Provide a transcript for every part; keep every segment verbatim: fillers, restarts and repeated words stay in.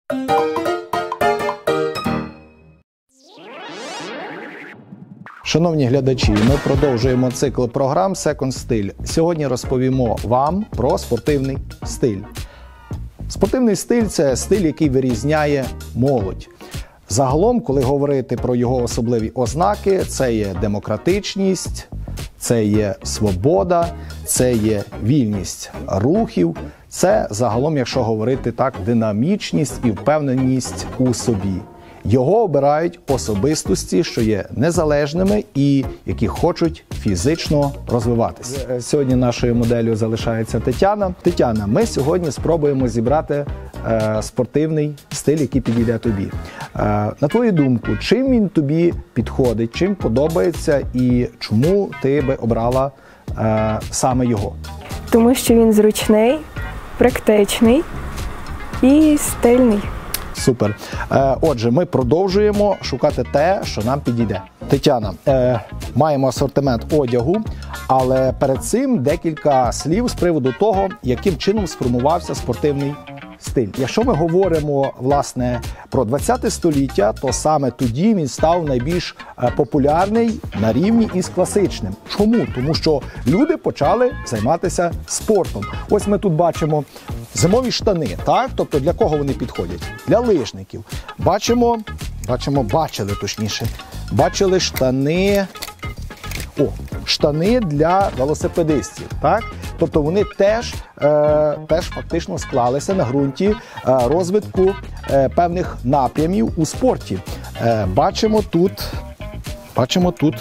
Шановні глядачі, ми продовжуємо цикл програм «Секонд стиль». Сьогодні розповімо вам про спортивний стиль. Спортивний стиль – це стиль, який вирізняє молодь. Загалом, коли говорити про його особливі ознаки, це є демократичність, це є свобода, це є вільність рухів, це загалом, якщо говорити так, динамічність і впевненість у собі. Його обирають особистості, що є незалежними і які хочуть фізично розвиватися. Сьогодні нашою моделлю залишається Тетяна. Тетяна, ми сьогодні спробуємо зібрати е, спортивний стиль, який підійде тобі. Е, на твою думку, чим він тобі підходить, чим подобається і чому ти би обрала е, саме його? Тому що він зручний, практичний і стильний. Супер. Отже, ми продовжуємо шукати те, що нам підійде. Тетяна, е, маємо асортимент одягу, але перед цим декілька слів з приводу того, яким чином сформувався спортивний стиль. Якщо ми говоримо, власне, про ХХ століття, то саме тоді він став найбільш популярний на рівні із класичним. Чому? Тому що люди почали займатися спортом. Ось ми тут бачимо зимові штани, так? Тобто для кого вони підходять? Для лижників. Бачимо, бачимо, бачили точніше, бачили штани, о, штани для велосипедистів, так? Тобто вони теж, е, теж фактично склалися на ґрунті е, розвитку е, певних напрямів у спорті. Е, бачимо тут, бачимо тут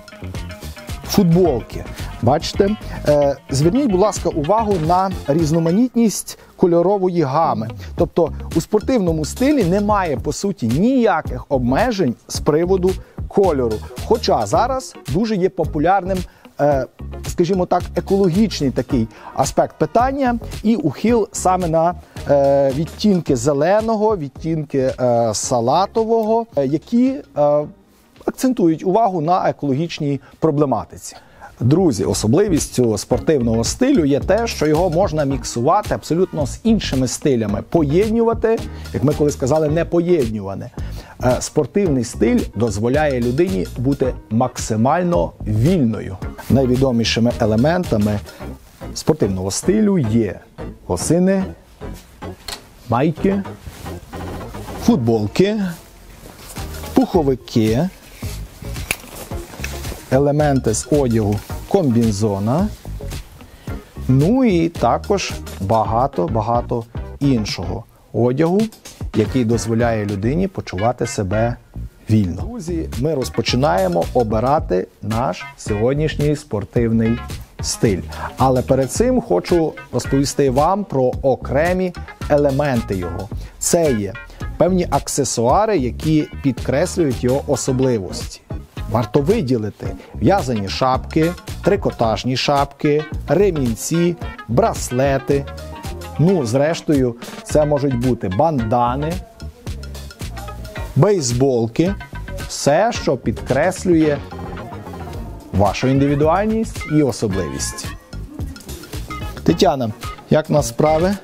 футболки. Бачите? Е, зверніть, будь ласка, увагу на різноманітність кольорової гами. Тобто у спортивному стилі немає, по суті, ніяких обмежень з приводу кольору. Хоча зараз дуже є популярним, е, скажімо так, екологічний такий аспект питання і ухил саме на е, відтінки зеленого, відтінки е, салатового, е, які е, акцентують увагу на екологічній проблематиці. Друзі, особливістю спортивного стилю є те, що його можна міксувати абсолютно з іншими стилями, поєднювати, як ми колись сказали, непоєднюване. Спортивний стиль дозволяє людині бути максимально вільною. Найвідомішими елементами спортивного стилю є лосини, майки, футболки, пуховики, елементи з одягу комбінзона, ну і також багато-багато іншого одягу, який дозволяє людині почувати себе вільно. Друзі, ми розпочинаємо обирати наш сьогоднішній спортивний стиль. Але перед цим хочу розповісти вам про окремі елементи його. Це є певні аксесуари, які підкреслюють його особливості. Варто виділити в'язані шапки, трикотажні шапки, ремінці, браслети. Ну, зрештою, це можуть бути бандани, бейсболки. Все, що підкреслює вашу індивідуальність і особливість. Тетяна, як у нас справи?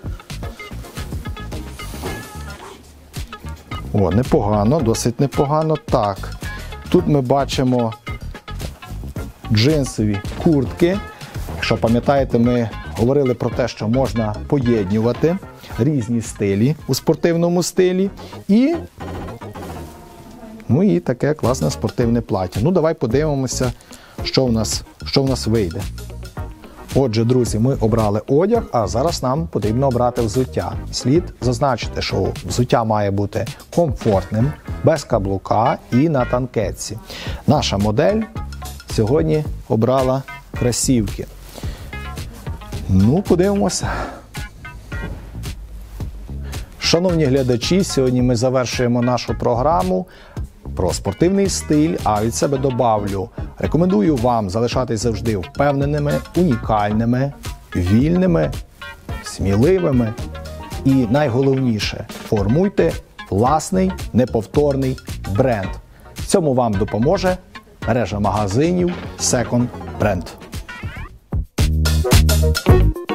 О, непогано, досить непогано. Так. Тут ми бачимо джинсові куртки. Якщо пам'ятаєте, ми говорили про те, що можна поєднювати різні стилі у спортивному стилі. І, ну, і таке класне спортивне плаття. Ну, давай подивимося, що в нас, що в нас вийде. Отже, друзі, ми обрали одяг, а зараз нам потрібно обрати взуття. Слід зазначити, що взуття має бути комфортним, без каблука і на танкетці. Наша модель сьогодні обрала кросівки. Ну, подивимося. Шановні глядачі, сьогодні ми завершуємо нашу програму про спортивний стиль, а від себе добавлю, рекомендую вам залишатись завжди впевненими, унікальними, вільними, сміливими і найголовніше – формуйте власний неповторний бренд. В цьому вам допоможе мережа магазинів Second Brand.